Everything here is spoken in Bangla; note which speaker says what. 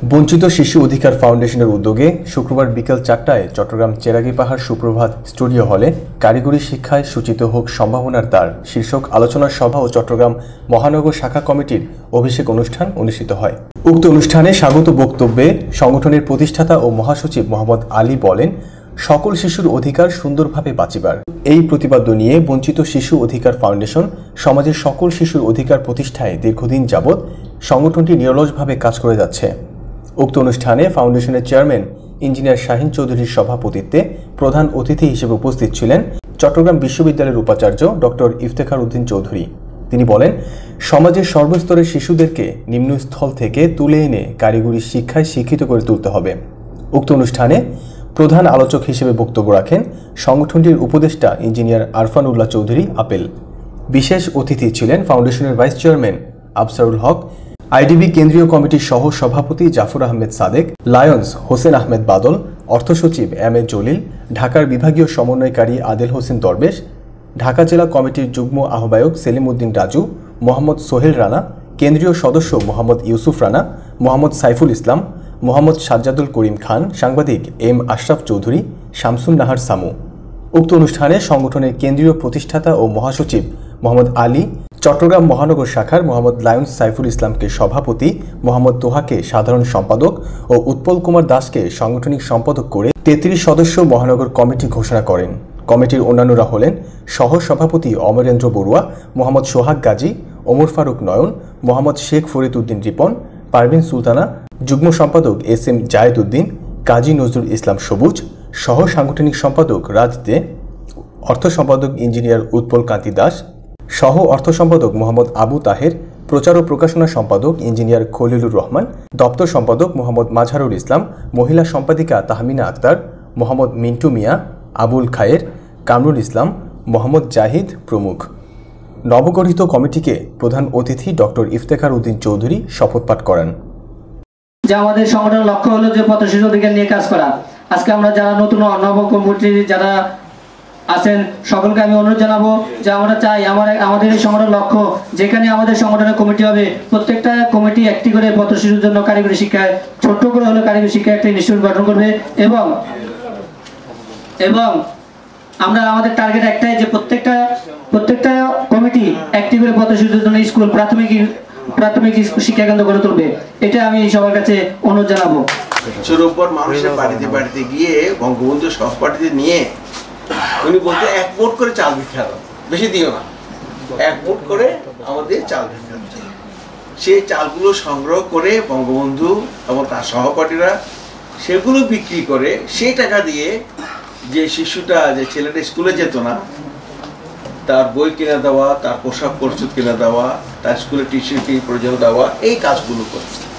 Speaker 1: বঞ্চিত শিশু অধিকার ফাউন্ডেশনের উদ্যোগে শুক্রবার বিকেল 4টায় চট্টগ্রাম চেরাগী পাহাড় সুপ্রভাত স্টুডিও হলে কারিগরি শিক্ষায় সূচিত হোক সম্ভাবনার দ্বার শীর্ষক আলোচনা সভা ও চট্টগ্রাম মহানগর শাখা কমিটির অভিষেক অনুষ্ঠান অনুষ্ঠিত হয়। উক্ত অনুষ্ঠানে স্বাগত বক্তব্যে সংগঠনের প্রতিষ্ঠাতা ও মহাসচিব মোহাম্মদ আলী বলেন, সকল শিশুর অধিকার সুন্দরভাবে বাঁচিবার এই প্রতিপাদ্য নিয়ে বঞ্চিত শিশু অধিকার ফাউন্ডেশন সমাজের সকল শিশুর অধিকার প্রতিষ্ঠায় দীর্ঘদিন যাবৎ সংগঠনটি নিরলসভাবে কাজ করে যাচ্ছে। উক্ত অনুষ্ঠানে ফাউন্ডেশনের চেয়ারম্যান ইঞ্জিনিয়ার শাহিন চৌধুরীর সভাপতিত্বে প্রধান অতিথি হিসেবে উপস্থিত ছিলেন চট্টগ্রাম বিশ্ববিদ্যালয়ের উপাচার্য ডক্টর ইফতেখার উদ্দিন চৌধুরী। তিনি বলেন, সমাজের সর্বস্তরের শিশুদেরকে নিম্নস্থল থেকে তুলে এনে কারিগরি শিক্ষায় শিক্ষিত করে তুলতে হবে। উক্ত অনুষ্ঠানে প্রধান আলোচক হিসেবে বক্তব্য রাখেন সংগঠনটির উপদেষ্টা ইঞ্জিনিয়ার আরফান উল্লাহ চৌধুরী আপেল। বিশেষ অতিথি ছিলেন ফাউন্ডেশনের vice chairman Afsarul Haque, IDB কেন্দ্রীয় কমিটির সহ সভাপতি জাফর আহমেদ সাদেক, লায়ন্স হোসেন আহমেদ বাদল, অর্থ সচিব এম এ জলিল, ঢাকার বিভাগীয় সমন্বয়কারী আদেল হোসেন দরবেশ, ঢাকা জেলা কমিটির যুগ্ম আহ্বায়ক সেলিম উদ্দিন রাজু, মোহাম্মদ সোহেল রানা, কেন্দ্রীয় সদস্য মোহাম্মদ ইউসুফ রানা, মোহাম্মদ সাইফুল ইসলাম, মোহাম্মদ সাজ্জাদুল করিম খান, সাংবাদিক এম আশরাফ চৌধুরী, শামসুন নাহার সামু। উক্ত অনুষ্ঠানে সংগঠনের কেন্দ্রীয় প্রতিষ্ঠাতা ও মহাসচিব মোহাম্মদ আলী, চট্টগ্রাম মহানগর শাখার মোহাম্মদ লায়ন্স সাইফুল ইসলামকে সভাপতি, মোহাম্মদ তোহাকে সাধারণ সম্পাদক ও উৎপল কুমার দাসকে সাংগঠনিক সম্পাদক করে 33 সদস্য মহানগর কমিটি ঘোষণা করেন। কমিটির অন্যান্যরা হলেন সহ সভাপতি অমরেন্দ্র বড়ুয়া, মোহাম্মদ সোহাগ গাজী, ওমর ফারুক নয়ন, মোহাম্মদ শেখ ফরিদ উদ্দিন রিপন, পারভিন সুলতানা, যুগ্ম সম্পাদক এস এম জায়েদ উদ্দিন, কাজী নজরুল ইসলাম সবুজ, সহ সাংগঠনিক সম্পাদক রাজ দে, অর্থ সম্পাদক ইঞ্জিনিয়ার উৎপল কান্তি দাস, সহ অর্থ সম্পাদক মোহাম্মদ আবু তাহের, প্রচার ও প্রকাশনা সম্পাদক ইঞ্জিনিয়ার খলিলুর রহমান, দপ্তর সম্পাদক মোহাম্মদ মাজহারুল ইসলাম, মহিলা সম্পাদিকা তাহমিনা আক্তার, মোহাম্মদ মিন্টু মিয়া, আবুল খায়ের, কামরুল ইসলাম, মোহাম্মদ জাহিদ প্রমুখ। নবগঠিত কমিটিকে প্রধান অতিথি ডক্টর ইফতেখার উদ্দিন চৌধুরী শপথ পাঠ করেন।
Speaker 2: যে আমাদের সংগঠনের লক্ষ্য হলো যে পথশিশু অধিকার নিয়ে কাজ করা। আজকে আমরা যারা নতুন নব কমিটির যারা আছেন সকলকে আমি অনুরোধ জানাবো যে আমরা চাই আমাদের এই সংগঠনের লক্ষ্য, যেখানে আমাদের সংগঠনের কমিটি হবে প্রত্যেকটা কমিটি একটি করে পথশিশুর জন্য কারিগরি শিক্ষায় ছোট্ট করে হলে কারিগরি শিক্ষা একটা ইনস্টিটিউট গঠন করবে এবং আমরা আমাদের টার্গেট একটাই যে প্রত্যেকটা কমিটি একটি করে পথশিশুর জন্য স্কুল প্রাথমিক শিক্ষা কেন্দ্র গড়ে তুলবে। এটা আমি সবার কাছে অনুরোধ জানাবো।
Speaker 3: রোববার মানুষের বাড়িতে গিয়ে বঙ্গবন্ধু সহপাঠীতে নিয়ে উনি বলতে 1 মুঠ করে চাল ভিক্ষা দাও, বেশি দিও না, 1 মুঠ করে আমাদের চাল ভিক্ষা দাও। সেই চালগুলো সংগ্রহ করে বঙ্গবন্ধু এবং তার সহপাঠীরা সেগুলো বিক্রি করে সেই টাকা দিয়ে যে শিশুটা যে ছেলেটা স্কুলে যেত না তার বই কিনে দেওয়া, তার পোশাক পরিচ্ছদ কিনে দেওয়া, তার স্কুলে টিউশন ফি পর্যন্ত দেওয়া, এই কাজগুলো করছে।